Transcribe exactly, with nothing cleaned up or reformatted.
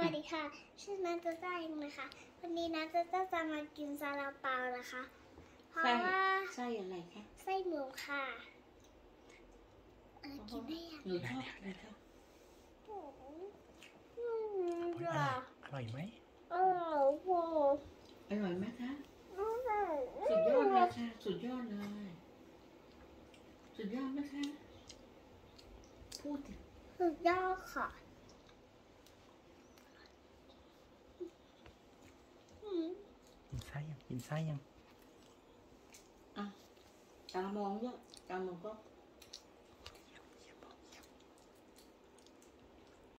วัสดีค่ะชื่อนัทจ้าเองนะคะวันนี้นัทจ้าจะมากินซาลาเปานะคะเพราะว่าไส้อะไรคะไส้หมูค่ะเออกินได้ยังหนูชอบอะไรคะอืมอร่อยอร่อยไหมอร่อยโว้อร่อยไหมคะอร่อยสุดยอดเลยค่ะสุดยอดเลยสุดยอดไหมคะพูดดิสุดยอดค่ะกินไส้ยังกินไส้ยังอ่ะตามองด้วยตามองก็